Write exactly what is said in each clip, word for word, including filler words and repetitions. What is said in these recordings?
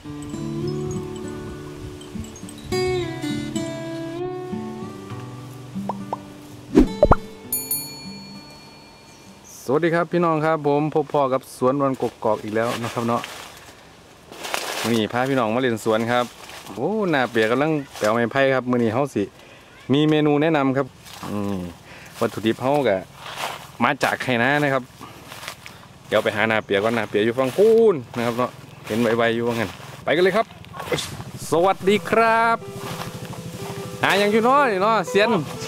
สวัสดีครับพี่น้องครับผมพบพ่อกับสวนวันกกอกอีกแล้วนะครับเนาะมื้อนี้พาพี่น้องมาเล่นสวนครับโอ้หน้าเปียกกำลังแปลวไม้ไผ่ครับมื้อนี้เฮาสิมีเมนูแนะนำครับอืมวัตถุดิบเฮาก็มาจากไข่นานะครับเดี๋ยวไปหาหน้าเปียกก่อนหน้าเปียกอยู่ฝั่งพูนนะครับเนาะเห็นใบๆอยู่ว่างั้นไปกันเลยครับสวัสดีครับหายังอยู่เนาะนี่เนาะเซียน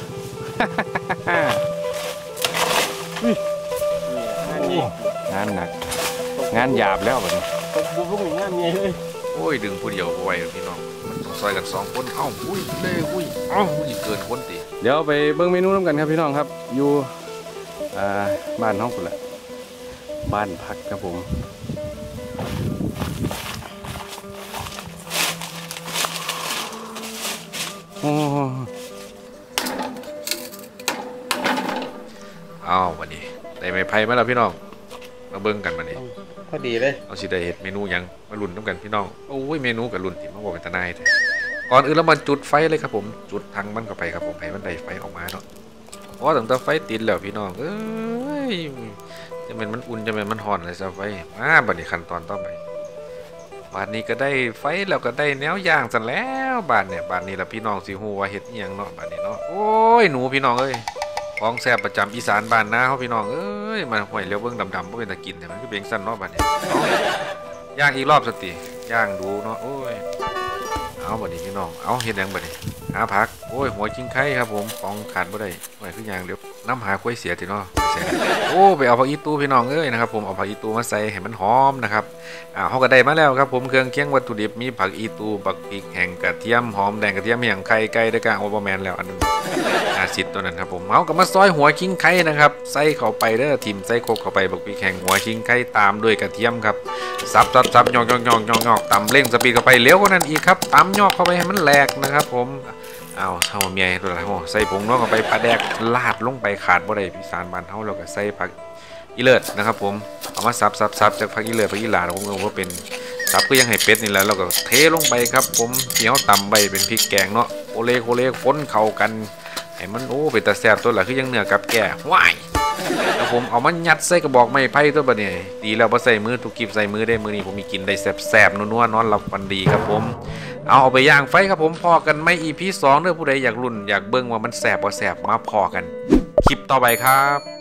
งานหนักงานหยาบแล้วแบบนี้บุบลูกงานเงี้ยเลยโอ้ยดึงผู้เดียวไหวพี่น้องมันต้องซอยกันสองคนเอ้าอุ้ยเล่อุ้ยเอ้ามันเกินคนตีเดี๋ยวไปเบิ่งเมนูน้ำกันครับพี่น้องครับอยู่บ้านห้องคุณแหละบ้านพักครับผมโอ้อ้าววันนี้ได้ไม้ไผ่มาแล้วพี่น้องมาเบิ่งกันวันนี้พอดีเลยเอาสิได้เห็ดเมนูยังมาลุ้นน้ำกันพี่น้องโอ้ยเมนูกับลุ้นติมาบอกเป็นตาหนายก่อนอื่นแล้วมันจุดไฟเลยครับผมจุดทางมันเข้าไปครับผมให้มันได้ไฟออกมาเนาะเพราะตั้งแต่ไฟติดแล้วพี่น้องเอ้ยจะเป็นมันอุ่นจะเป็นมันห่อนเลยซะไฟมาบัดนี้ขั้นตอนต่อไปบาดนี้ก็ได้ไฟแล้วก็ได้แนวย่างสั่นแล้วบาดเนี่ยบาดนี้ละพี่น้องสิฮู้ว่าเฮ็ดอีหยังเนาะบาดนี้เนาะโอ้ยหนูพี่น้องเอ้ยของแซ่บประจำอีสานบ้านนาเขาพี่น้องเอ้ยมันห่วยเลี้ยวเบิ้งดำๆบ่เป็นตะกินแต่มันก็เบ่งสั้นเนาะบัดนี้ย่างอีกรอบสติย่างดูเนาะโอ้ยเอาบัดนี้พี่น้องเอาเฮ็ดหยังบัดนี้หาผักโอ้ยหัวจิงไข่ครับผมของขาดบ่ได้ห่วยคือหยังเดี๋ยวน้ำหาข้วยเสียติเนาะโอ้ไปเอาผักอีตูพี่น้องเอ้ยนะครับผมเอาผักอีตูมาใส่ให้มันหอมนะครับอ่าเฮาก็ได้มาแล้วครับผมเครื่องเคียงวัตถุดิบมีผักอีตูบักพริกแห้งกระเทียมหอมแดงกระเทียมอย่างไข่ไก่ด้วยกันโอเวอร์แมนแล้วอันนึงอาซิดตัวนั้นครับผมเฮาก็มาซอยหัวคิงไข่นะครับใส่เข้าไปเด้อทิ่มใส่โคกเข้าไปบักพริกแห้งหัวคิงไข่ตามด้วยกระเทียมครับสับสับสับยอกยอกยอกยอกยอกตำเร่งสปีดเข้าไปเลี้ยวกว่านั้นอีกครับตำยอกเข้าไปให้มันแหลกนะครับผมเอาเท่าเมียตัวละโอ้ใส่ผงนอกเข้าไปปลาแดกลาดลงไปขาดบ่ได้พิสานบ้านเฮาแล้วก็ใส่ผักอีเลิศนะครับผมเอามาซับซับซับจากผักอีเลิศผักอีหลาผมก็ว่าเป็นซับก็ยังให้เป็ดนี่แหละแล้วก็เทลงไปครับผมเที่ยวตำใบเป็นพริกแกงเนาะโอเลโอเลค้นเข้ากันให้มันโอ้เป็นตาแซ่บตัวละคือยังเนื้อกับแก่ว้ายแล้วผมเอามันยัดใส่กระบอกไม้ไผ่ตัวบัดนี้ดีแล้วพอใส่มือทุกกีบใส่มือได้มือนี้ผมมีกินได้แซ่บๆนัวๆนอนหลับฝันดีครับผมเอาเอาไปย่างไฟครับผมพอกันไม่ อี พี สองเด้อผู้ใดอยากรุ่นอยากเบิ่งว่ามันแซ่บบ่แซ่บมาพอกันคลิปต่อไปครับ